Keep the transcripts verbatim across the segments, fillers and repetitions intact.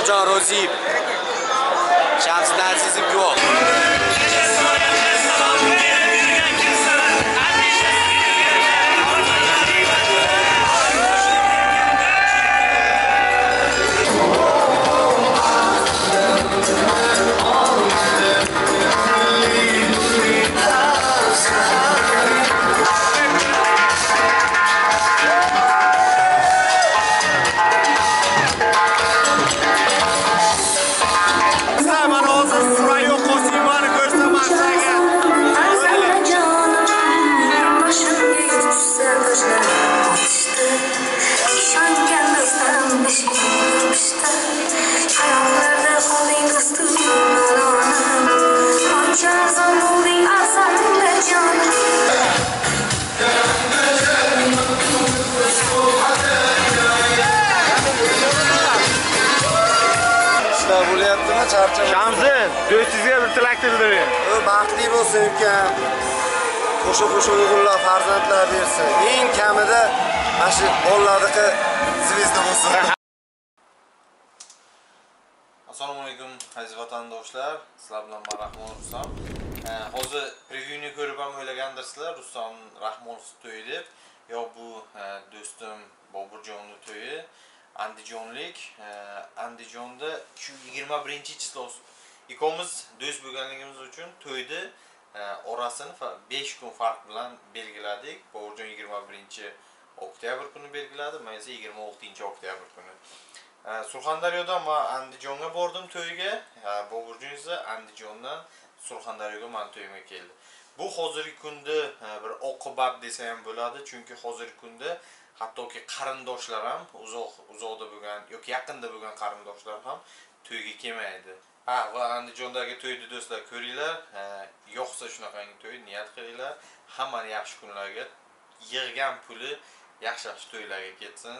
Boburjon Ro'ziyev, Shamsiddin Azizov guvoh. Shamsin, do'stingizga bir tilak bildiring. Baxtli bo'lsin ukam. Qo'sha-qo'sha o'g'illar, farzandlar bersin. Eng kamida mana shu bolalarniki zvezda bo'lsin. Assalomu alaykum aziz vatandoshlar. Sizlar bilan men Rahmon Rustam. Hozir prevyuni ko'rib ham o'ylagandirsizlar, Rustam Rahmonov to'yi deb. Yo bu do'stim Boburjonning to'yi. Andijonlik, Andijonda yigirma birinchi chislo ikkomiz do'st bo'lganligimiz uchun to'yni orasini besh kun farq bilan belgiladik. Boburjon yigirma birinchi oktyabr kuni belgiladi, men esa yigirma oltinchi oktyabr kuni. Surxondaryodan men Andijonga bordim to'yiga, Boburjon esa Andijondan Surxondaryoga men to'yimga keldi. Bu hozirgi kunda bir oqibat desa ham bo'ladi, chunki hozirgi kunda hattoki qarindoshlar ham uzoq uzoqda bo'lgan yoki yaqinda bo'lgan qarindoshlar ham to'yga kelmaydi. Ha, va Andijondagi to'yni do'stlar ko'ringlar, yo'qsa shunaqangi to'y niyat qilinglar, hamma yaxshi kunlarga, yig'gan puli yaxshi-yaxshi to'ylarga ketsin.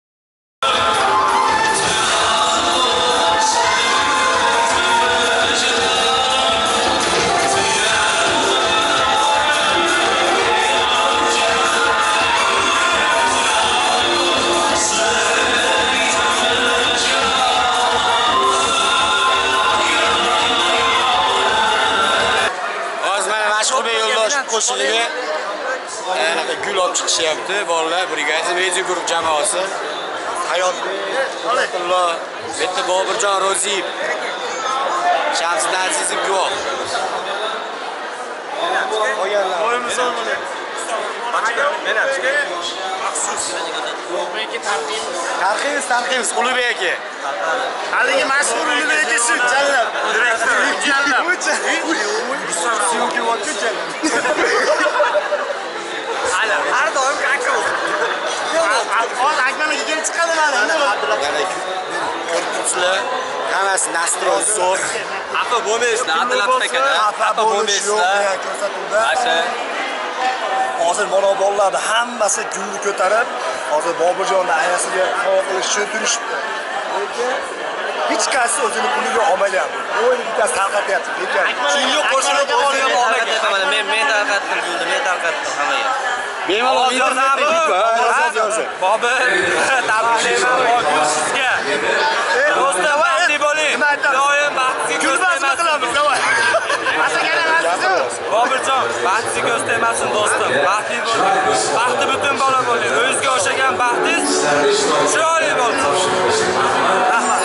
Qo'shiniga anaqa gul olib chiqishyapti bolalar brigada Mezi guruh jamoasi. Hayot Alloh, bitta Boburjon Ro'ziyev, Shamsiddin Azizov guvoh. Qo'yimiz olmadik. Men ham chiqay. Maxsus. Meniki tarqiymiz. Tarqiymiz, tarqiymiz Ulubek aka. Haligi mashhur Ulubek aka shu jallab. Direktor jallab. Suyuki vaqti jallab. Hala, har doim aka bo'lsin. Hozir akmaniga kelib chiqadi mana. Ko'ribsizlar, hammasi nastroy zo'r. Xafa bo'lmaysizlar, Abdulatif aka. Xafa bo'lmaysizlar. Asha. Hozir mana bolalarning hammasi gulni ko'tarib, hozir Boburjonni ayasiga sovg'a qilish uchun turishibdi. Hech qaysi o'zini puliga olmayapti. O'yini bittasi tarqatyapti. Lekin Chunki qo'shilib o'zim tarqatyapman. Men men tarqatdim gulni, men tarqatdim hammaga. Bemalol internetda Bobur, tabriklayman Bobur sizga. Do'stlar, baxtli bo'ling. Doim baxtli qilamiz, davay. Boburjon, baxtli ko'rsatmasin do'stim. Baxtli bo'ling. Baxtli butun bola bo'ling. O'zingizga o'xshagan baxtingiz chiroyli bo'lsin. Rahmat.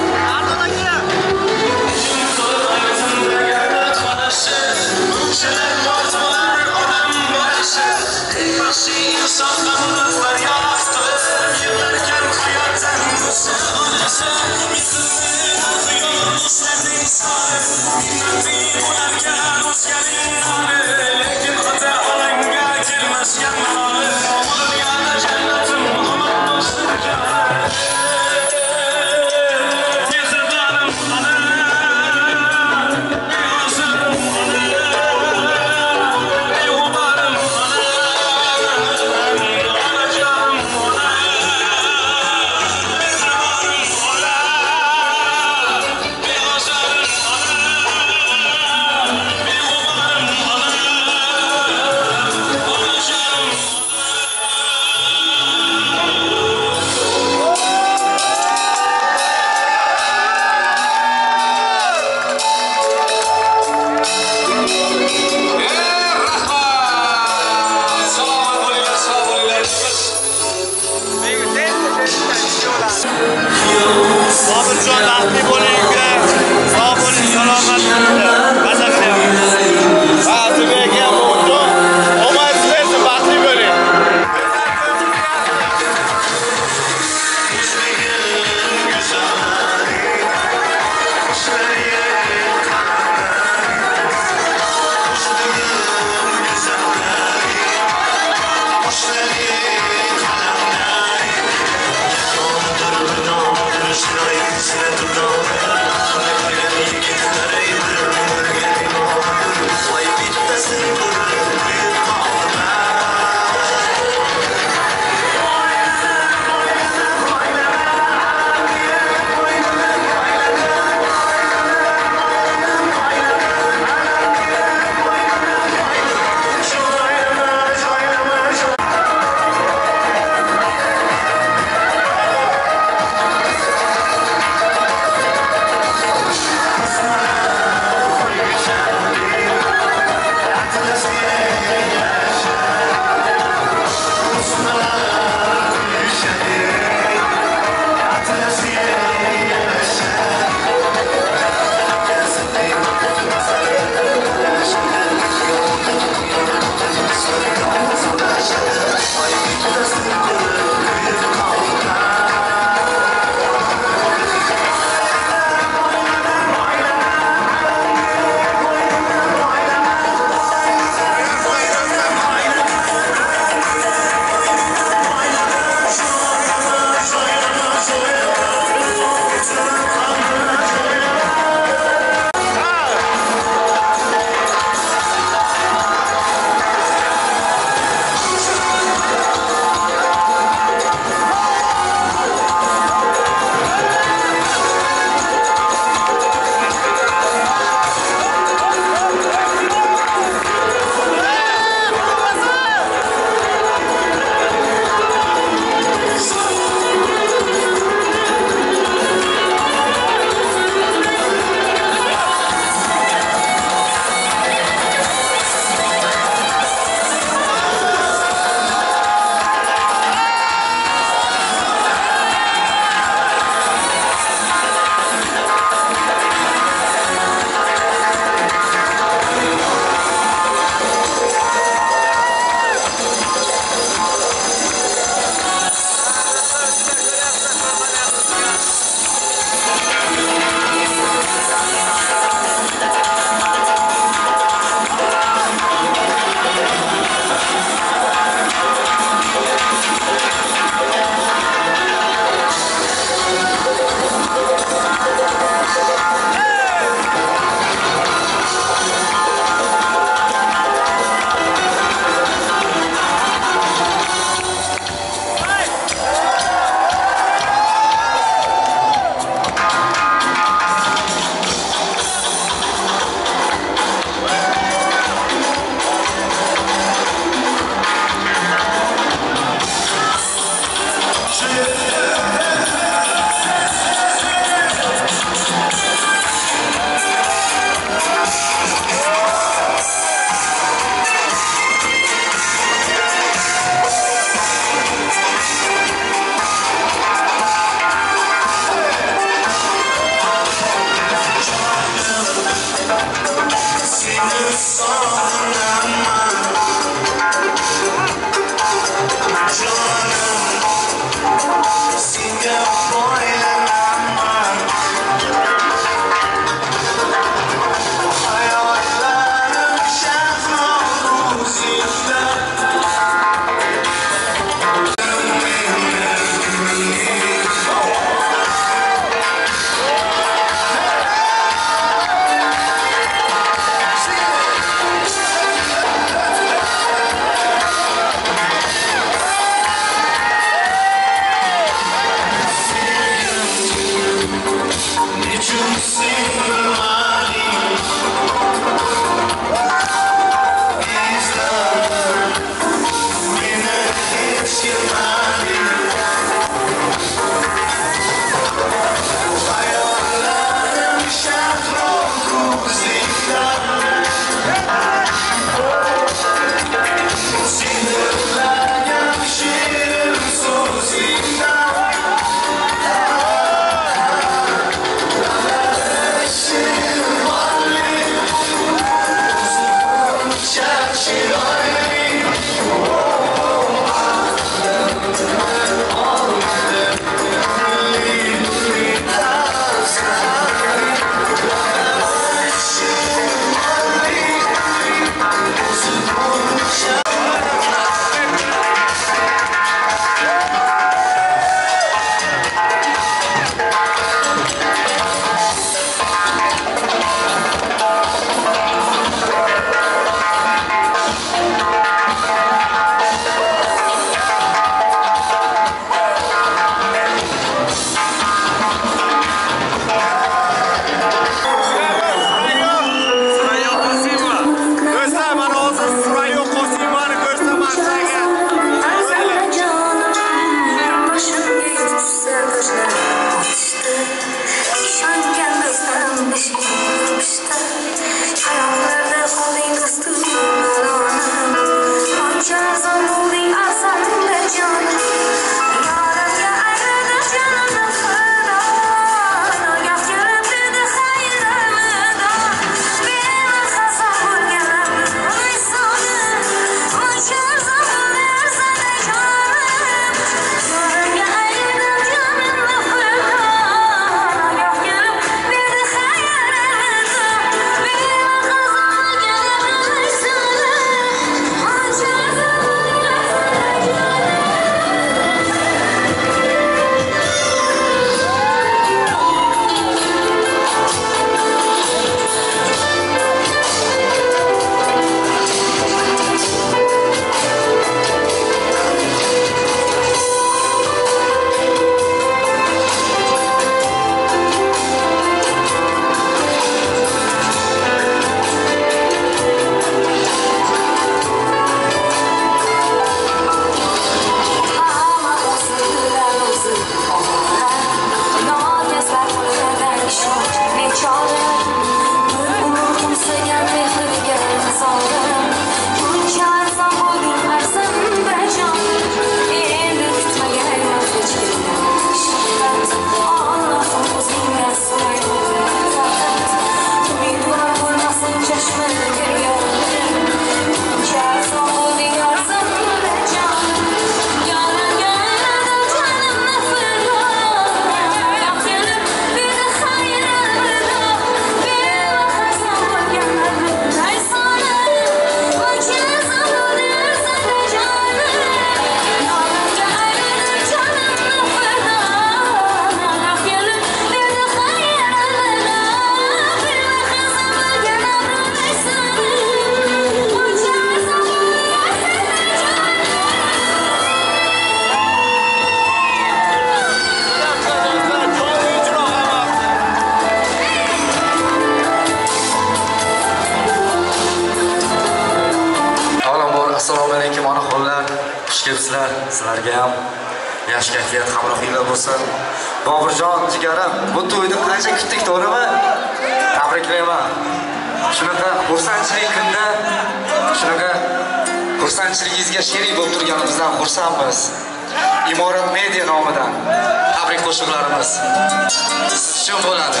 kelibsizlar. Sizlarga ham yaxshi kayfiyat hamrohinglar bo'lsin. Boburjon jigarim, bu to'yni qancha kutdik, to'g'rimi? Tabriklayman. Shunaqa xursandchilik kunda, shunaqa xursandchiligingizga sherik bo'lib turganimizdan xursandmiz. Imorat Media nomidan tabrik qo'shiqlarimiz siz uchun bo'ladi.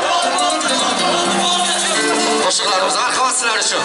Qo'shiqlarimiz marhamat sizlar uchun.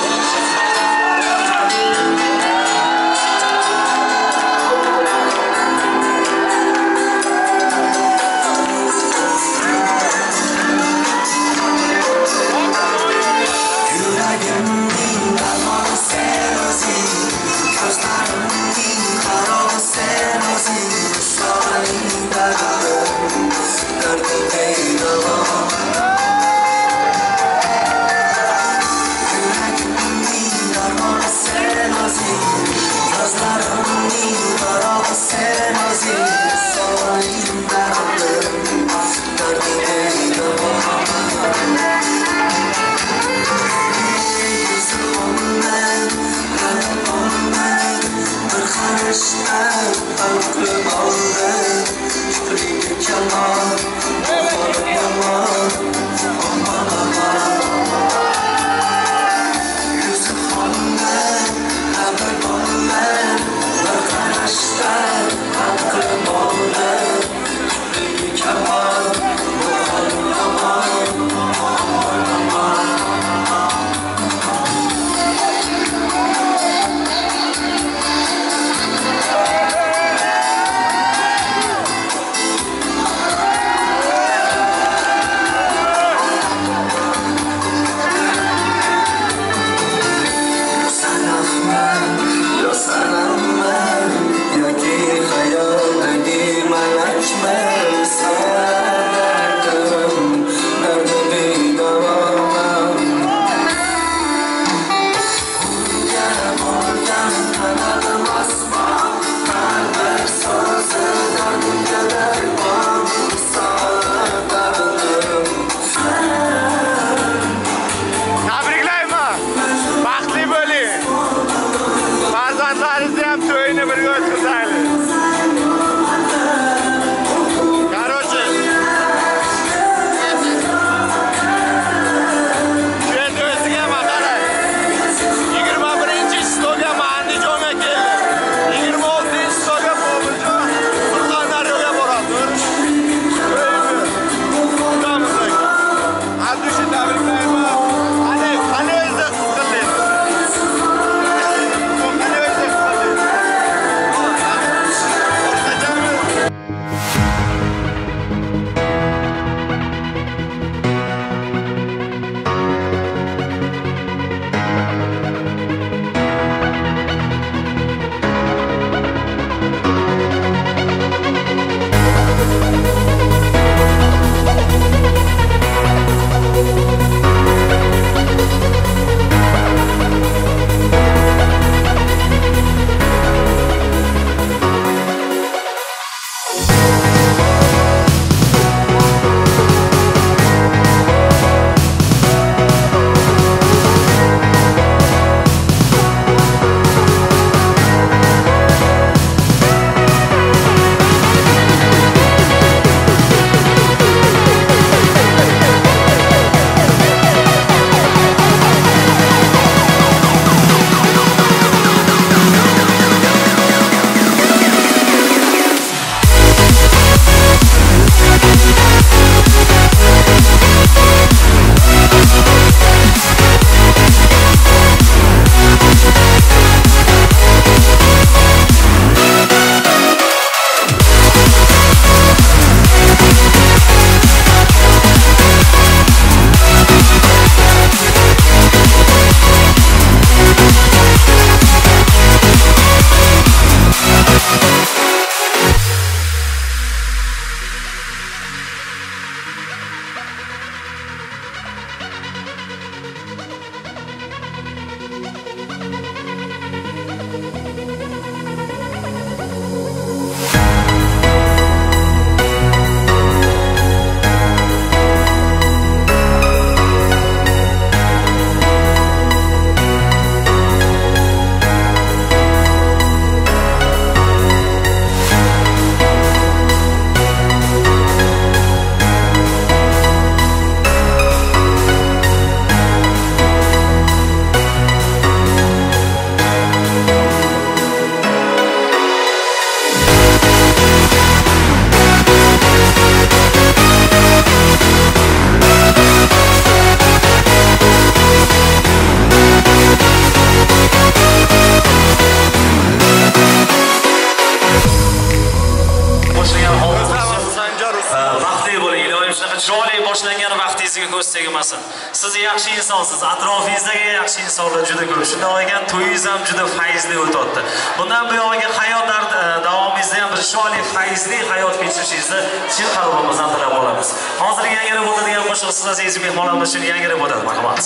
Siz yaxshi insonsiz, atrofingizdagi yaxshi insonlar juda ko'p. Shunday ekan, to'yingiz ham juda fayzli o'tdi. Bundan buyog'iga hayot davomingizda ham bir sholi fayzli hayot kechirishingizni chin qalbimizdan tilab qolamiz. Hozir yangi bo'ladigan qo'shiq siz aziz mehmonlarimiz uchun yangi bo'ladi. Marhamat.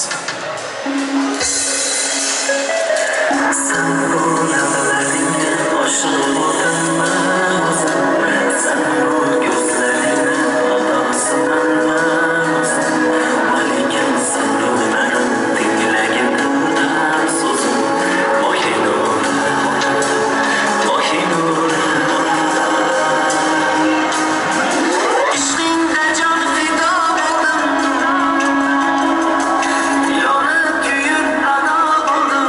Sen bu lablaringga oshib o'taman, sen bu ko'zlaringni odamsizman, maligim sen meni tinglagimdan so'zim, mohinur, mohinur. Ishqingda jon fido qildim, yonib kuyib ado bo'ldim.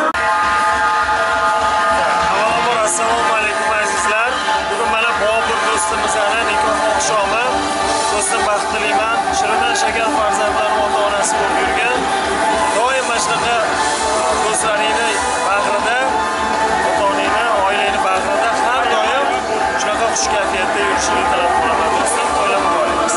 Assalomu alaykum azizlar. Bugun mana Bobur do'stimizning nikoh oqshomi. Do'stim baxtliman. Shirinan shakar farzandlar ota-onasi bo'lib yurgan. Doim mana shunaqa do'stlaringni bag'rida, ota-onangni, oilangni bag'rida har doim shunaqa xush kayfiyatda yurishini tilab qolaman. Do'stim, to'ylab qo'yamiz.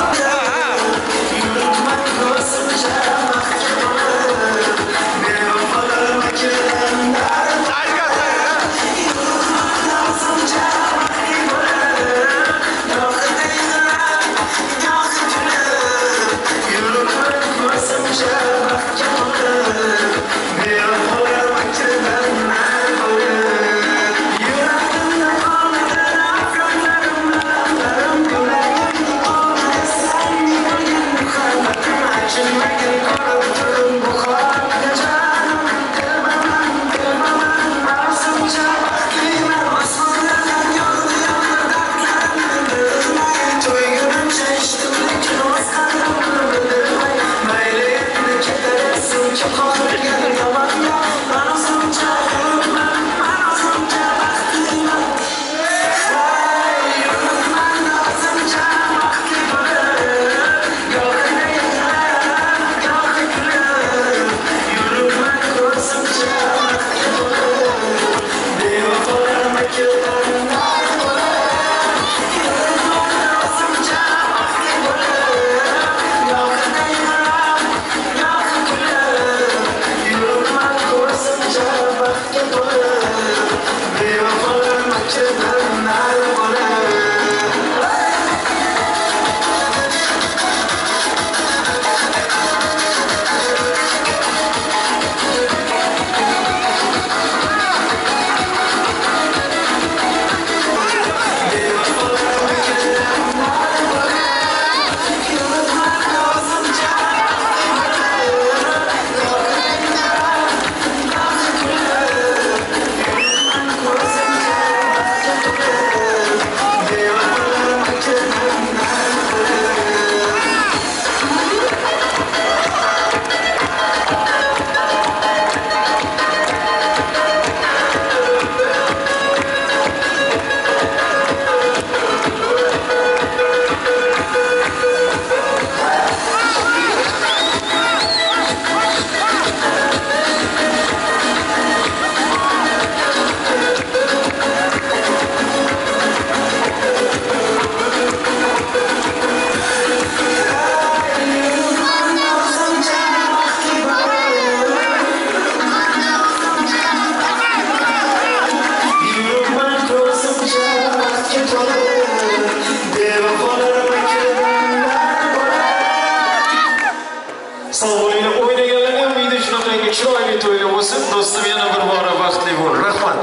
Do'stim yana bir bora baxtli bo'l. Rahmat.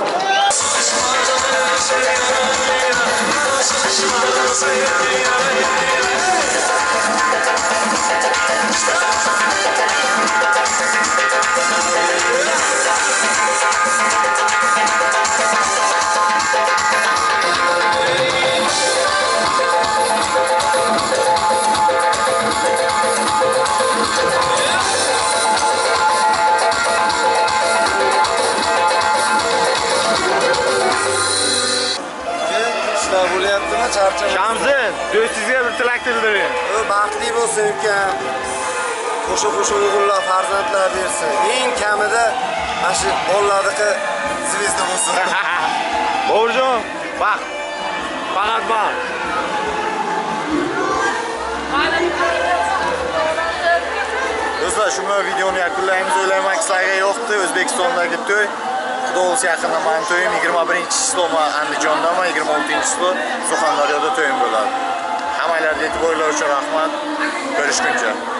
Shamsin, do'stingizga bir tilak bildiring. Baxtli bo'lsin ukam. Qo'sha-qo'sha o'g'illar, farzandlar bersin. Eng kamida mana shu bolalarniki zvezda bo'lsin. Boburjon, baxt. Faqat baxt. Do'stlar, shu bilan videoni yakunlaymiz. O'ylayman, sizlarga yoqdi. O'zbekistondagi to'y. Xudo o'zi yaqinda men to'yim yigirma birinchi chisloma Andijondaman, yigirma oltinchi chizlo Surxondaryoda to'yim bo'ladi. Hammalarga e'tiborlar uchun rahmat. Ko'rishguncha.